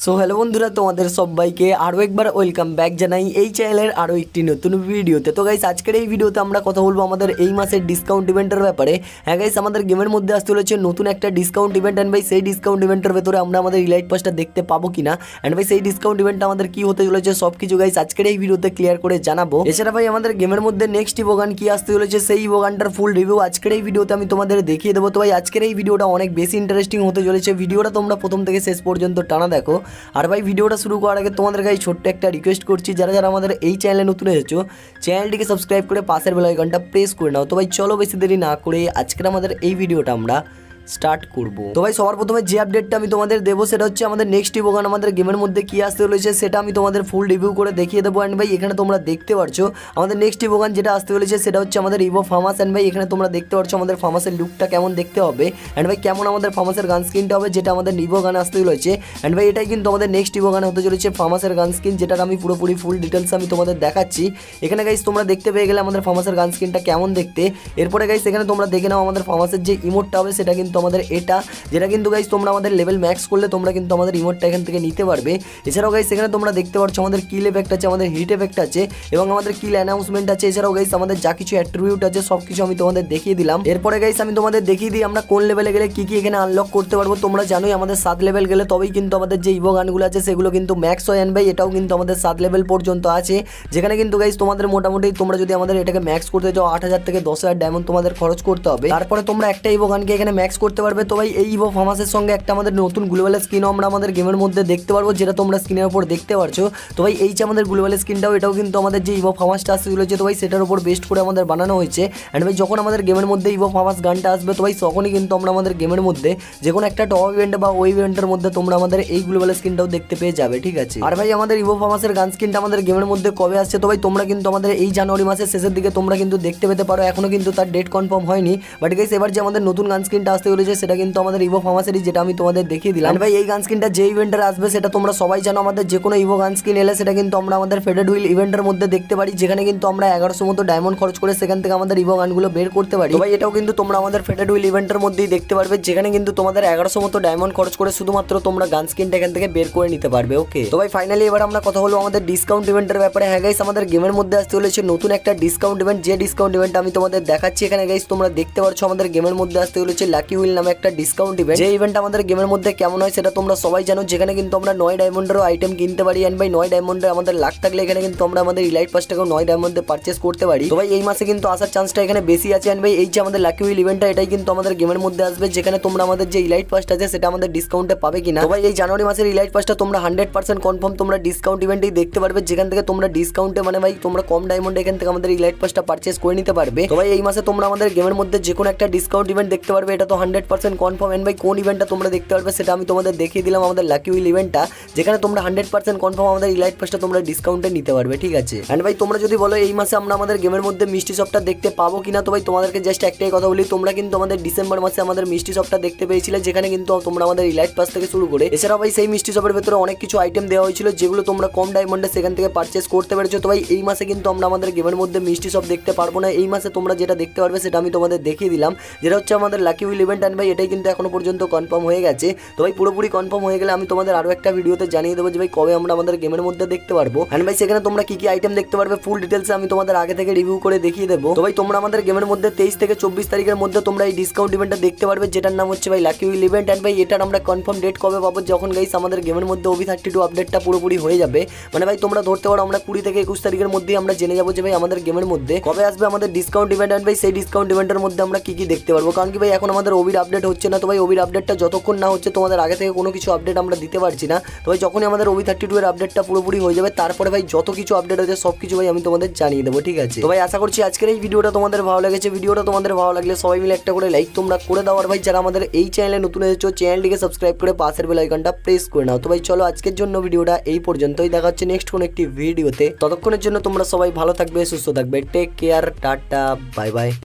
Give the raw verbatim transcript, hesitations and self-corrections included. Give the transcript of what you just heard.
So hello বন্ধুরা, তোমাদের সবাইকে আরও একবার ওয়েলকাম ব্যাক জানাই এই চ্যানেলের আরও একটি নতুন ভিডিওতে। তো গাইস, আজকের এই ভিডিওতে আমরা কথা বলবো আমাদের এই মাসের ডিসকাউন্ট ইভেন্টের ব্যাপারে। হ্যাঁ গাইস, আমাদের গেমের মধ্যে আসতে চলেছে নতুন একটা ডিসকাউন্ট ইভেন্ট। অ্যান্ড ভাই সেই ডিসকাউন্ট ইভেন্টের ভেতরে আমরা আমাদের ইলাইট পাসটা দেখতে পাবো কিনা, অ্যান্ড ভাই সেই ডিসকাউন্ট ইভেন্টটা আমাদের কি হতে চলেছে সব কিছু গাইস আজকের এই ভিডিওতে ক্লিয়ার করে জানাবো। এছাড়া ভাই আমাদের গেমের মধ্যে নেক্সট ইভোগান কি আসতে চলেছে সেই ইভোগানটার ফুল রিভিউ আজকের এই ভিডিওতে আমি তোমাদের দেখিয়ে দেবো। তো ভাই আজকের এই ভিডিওটা অনেক বেশি ইন্টারেস্টিং হতে চলেছে। ভিডিওটা তোমরা প্রথম থেকে শেষ পর্যন্ত টানা দেখো। আর ভাই ভিডিওটা শুরু করার আগে তোমাদের কাছে ছোট্ট একটা রিকোয়েস্ট করছি, যারা যারা আমাদের এই চ্যানেলে নতুন এসেছো চ্যানেলটিকে সাবস্ক্রাইব করে পাশের বেল আইকনটা প্রেস করে নাও। তো ভাই চলো বেশি দেরি না করে আজকের আমাদের এই ভিডিওটা আমরা স্টার্ট করব। তো ভাই সবার প্রথমে যে আপডেটটা আমি তোমাদের দেবো সেটা হচ্ছে আমাদের নেক্সট ইভোগান আমাদের গেমের মধ্যে কি আসতে চলেছে সেটা আমি তোমাদের ফুল রিভিউ করে দেখিয়ে দেবো। অ্যান্ড ভাই এখানে তোমরা দেখতে পাচ্ছ আমাদের নেক্সট ইভোগান যেটা আসতে চলেছে সেটা হচ্ছে আমাদের ইভো ফার্মাস। অ্যান্ড ভাই এখানে তোমরা দেখতে পাচ্ছ আমাদের ফার্মাসের লুকটা কেমন দেখতে হবে, অ্যান্ড ভাই কেমন আমাদের ফার্মাসের গান স্কিনটা হবে যেটা আমাদের ইভোগান আসতে চলেছে। অ্যান্ড ভাই এটাই কিন্তু আমাদের নেক্সট ইভোগান হতে চলেছে ফার্মাসের গান স্কিন, যেটার আমি পুরোপুরি ফুল ডিটেলস আমি তোমাদের দেখাচ্ছি। এখানে গাইস তোমরা দেখতে পেয়ে গেলে আমাদের ফার্মাসের গান স্কিনটা কেমন দেখতে। এরপরে গাইস এখানে তোমরা দেখে নাও আমাদের ফার্মাসের যে ইমোটটা হবে সেটা কিন্তু আমাদের এটা, যেটা কিন্তু গাইস তোমরা আমাদের লেভেল ম্যাক্স করলে তোমরা কিন্তু আমাদের ইমোটটা এখান থেকে নিতে পারবে। এছাড়াও গাইস এখানে তোমরা দেখতে পাচ্ছ আমাদের কিল এফেক্ট আছে, আমাদের হিট এফেক্ট আছে এবং আমাদের কিল অ্যানাউন্সমেন্ট আছে। এছাড়াও গাইস আমাদের যা কিছু অ্যাট্রিবিউট আছে সব কিছু আমি তোমাদের দেখিয়ে দিলাম। এরপরে গাইস আমি তোমাদের দেখিয়ে দিই আমরা কোন লেভেলে গেলে কি কি এখানে আনলক করতে পারবো। তোমরা জানোই আমাদের সাত লেভেল গেলে তবেই কিন্তু আমাদের যে ইভো গানগুলো আছে সেগুলো কিন্তু ম্যাক্স হয়। অ্যান্ড ভাই এটাও কিন্তু আমাদের সাত লেভেল পর্যন্ত আছে, যেখানে কিন্তু গাইস তোমাদের মোটামুটি তোমরা যদি আমাদের এটাকে ম্যাক্স করতে চাও আট হাজার থেকে দশ হাজার ডায়মন্ড তোমাদের খরচ করতে হবে। তারপরে তোমরা একটা ইভো গানকে এখানে ম্যাক্স করতে পারবে। তো ভাই এই ইভো ফার্মাসের সঙ্গে একটা আমাদের নতুন গ্লোবাল স্কিনও আমরা আমাদের গেমের মধ্যে দেখতে পারবো, যেটা তোমরা স্ক্রিনের উপর দেখতে পারছো। তো ভাই এই যে আমাদের গ্লোবাল স্কিনটাও এটাও কিন্তু আমাদের যে ইভো ফার্মাসটা আসতে চলেছে তো ভাই সেটার উপর বেস্ট করে আমাদের বানানো হয়েছে। অ্যান্ড ভাই যখন আমাদের গেমের মধ্যে ইভো ফার্মাস গানটা আসবে তো ভাই তখনই কিন্তু আমরা আমাদের গেমের মধ্যে যে কোনো একটা টপ ইভেন্ট বা ওই ইভেন্টের মধ্যে তোমরা আমাদের এই গ্লোবাল স্কিনটাও দেখতে পেয়ে যাবে, ঠিক আছে। আর ভাই আমাদের ইভো ফার্মাসের গান স্কিনটা আমাদের গেমের মধ্যে কবে আসছে তো ভাই তোমরা কিন্তু আমাদের এই জানুয়ারি মাসের শেষের দিকে তোমরা কিন্তু দেখতে পেতে পারো। এখনো কিন্তু তার ডেট কনফার্ম হয়নি, বাট গাইস এবার যে আমাদের নতুন গান স্কিনটা আসতে চলেছে সেটা কিন্তু আমাদের ইভো ফার্মাসেরই, যেটা আমি তোমাদের দেখিয়ে দিলাম। ভাই এই গান স্কিনটা যে ইভেন্টের আসবে সেটা তোমরা সবাই জানো, আমাদের যে কোনো ইভো গান স্কিন এলে সেটা কিন্তু আমরা আমাদের ফেডেড হুইল ইভেন্টের মধ্যে দেখতে পারি, যেখানে কিন্তু আমরা এগারোশো মতো ডায়মন্ড খরচ করে সেখান থেকে আমাদের ইভো গানগুলো বের করতে পারি। ভাই এটাও কিন্তু তোমরা আমাদের ফেডেড হুইল ইভেন্টের মধ্যেই দেখতে পারবে, যেখানে কিন্তু তোমাদের এগারোশো মতো ডায়মন্ড খরচ করে শুধুমাত্র তোমরা গান স্কিনটা এখান থেকে বের করে নিতে পারবে। ওকে, তো ভাই ফাইনালি এবার আমরা কথা বলবো আমাদের ডিসকাউন্ট ইভেন্টের ব্যাপারে। হ্যাঁ গাইস, আমাদের গেমের মধ্যে আসতে চলেছে নতুন একটা ডিসকাউন্ট ইভেন্ট, যে ডিসকাউন্ট ইভেন্ট আমি তোমাদের দেখাচ্ছি এখানে। গাইস তোমরা দেখতে পাচ্ছ আমাদের গেমের মধ্যে আসতে চলেছে লাকি হুইল নামে একটা ডিসকাউন্ট ইভেন্ট। যে ইভেন্ট আমাদের গেমের মধ্যে কেমন হয় সেটা তোমরা সবাই জানো, যেখানে কিন্তু আমরা নয় ডায়মন্ডেরও আইটেম কিনতে পারি। অ্যান্ড ভাই নয় ডায়মন্ডে আমাদের লাখ থাকলে এখানে কিন্তু আমরা আমাদের ইলাইট পাসটাকেও নয় ডায়মন্ডে পারচেস করতে পারি। তো ভাই এই মাসে কিন্তু আসার চান্সটা এখানে বেশি আছে। অ্যান্ড ভাই এই যে আমাদের লাকি হুইল ইভেন্টটা এটাই কিন্তু আমাদের গেমের মধ্যে আসবে, যেখানে তোমরা আমাদের যে ইলাইট পাসটা আছে সেটা আমাদের ডিসকাউন্টে পাবে কিনা। তো ভাই এই জানুয়ারি মাসের ইলাইট পাসটা তোমরা হান্ড্রেড পার্সেন্ট কনফার্ম তোমরা ডিসকাউন্ট ইভেন্টেই দেখতে পারবে, যেখান থেকে তোমরা ডিসকাউন্টে মানে ভাই তোমরা কম ডায়মন্ডে এখান থেকে আমাদের ইলাইট পাসটা পারচেস করে নিতে পারবে। তো ভাই এই মাসে তোমরা আমাদের গেমের মধ্যে যে কোনো একটা ডিসকাউন্ট ইভেন্ট দেখতে পারবে, এটা তো হান্ড্রেড পার্সেন্ট কনফার্ম। এন্ড ভাই কোন ইভেন্টটা তোমরা দেখতে পারবে সেটা আমি তোমাদের দেখিয়ে দিলাম, আমাদের লাকি হুইল ইভেন্টটা, যেখানে তোমরা হান্ড্রেড পার্সেন্ট কনফার্ম আমাদের ইলাইট পাসটা তোমরা ডিসকাউন্টে নিতে পারবে, ঠিক আছে। এন্ড ভাই তোমরা যদি বলো এই মাসে আমরা আমাদের গেমের মধ্যে মিষ্টি শপটা দেখতে পাবো কিনা, তো ভাই তোমাদেরকে জাস্ট একটাই কথা বলি, তোমরা কিন্তু আমাদের ডিসেম্বর মাসে আমাদের মিষ্টি শপটা দেখতে পেয়েছিলে, যেখানে কিন্তু তোমরা আমাদের ইলাইট পাস থেকে শুরু করে এছাড়াও ভাই সেই মিষ্টি শপের ভেতরে অনেক কিছু আইটেম দেওয়া হয়েছিল যেগুলো তোমরা কম ডায়মন্ডে সেখান থেকে পারচেস করতে পেরেছো। তো ভাই এই মাসে কিন্তু আমরা আমাদের গেমের মধ্যে মিষ্টি শপ দেখতে পারবো না। এই মাসে তোমরা যেটা দেখতে পারবে সেটা আমি তোমাদের দেখিয়ে দিলাম, যেটা হচ্ছে আমাদের লাকি হুইল ইভেন্ট। অ্যান্ড ভাই এটাই কিন্তু এখনো পর্যন্ত কনফার্ম হয়ে গেছে। তো ভাই পুরোপুরি কনফার্ম হয়ে গেলে আমি তোমাদের আরো একটা ভিডিওতে জানিয়ে দেবো যে ভাই কবে আমরা আমাদের গেমের মধ্যে দেখতে পারবো। এন্ড ভাই সেখানে তোমরা কি কি আইটেম দেখতে পারবে ফুল ডিটেলস আমি তোমাদের আগে থেকে রিভিউ করে দেখিয়ে দেবো। তো ভাই তোমরা আমাদের গেমের মধ্যে তেইশ থেকে চব্বিশ তারিখের মধ্যে তোমরা এই ডিসকাউন্ট ইভেন্টটা দেখতে পারবে, যেটার নাম হচ্ছে ভাই লাকি হুইল ইভেন্ট। এন্ড ভাই এটার আমরা কনফার্ম ডেট কবে পাবো, যখন গাইস আমাদের গেমের মধ্যে ওবি থার্টি টু আপডেটটা পুরোপুরি হয়ে যাবে। মানে ভাই তোমরা ধরতে পারো আমরা কুড়ি থেকে একুশ তারিখের মধ্যেই আমরা জেনে যাবো যে ভাই আমাদের গেমের মধ্যে কবে আসবে আমাদের ডিসকাউন্ট ইভেন্ট। এন্ড ভাই সেই ডিসকাউন্ট ইভেন্টের মধ্যে আমরা কি কি দেখতে পারবো, কারণ কি ভাই এখন আমাদের ওবির আপডেট হচ্ছে না। তো ভাই ওবির আপডেটটা যতক্ষণ না হচ্ছে তোমাদের আগে থেকে কোনো কিছু আপডেট আমরা দিতে পারছি না। তো ভাই যখনই আমাদের ওবি থার্টি টু এর আপডেটটা পুরোপুরি হয়ে যাবে তারপরে ভাই যত কিছু আপডেট হয়েছে সব কিছু ভাই আমি তোমাদের জানিয়ে দেবো, ঠিক আছে। তো ভাই আশা করছি আজকের এই ভিডিওটা তোমাদের ভালো লেগেছে। ভিডিওটা তোমাদের ভালো লাগলে সবাই মিলে একটা করে লাইক তোমরা করে দাও। আর ভাই যারা আমাদের এই চ্যানেলে নতুন এসেছো চ্যানেলটিকে সাবস্ক্রাইব করে পাশের বেল আইকনটা প্রেস করে নাও। তো ভাই চলো আজকের জন্য ভিডিওটা এই পর্যন্তই, দেখা হচ্ছে নেক্সট কোন একটি ভিডিওতে। ততক্ষণের জন্য তোমরা সবাই ভালো থাকবে, সুস্থ থাকবে, take care, tata, bye by.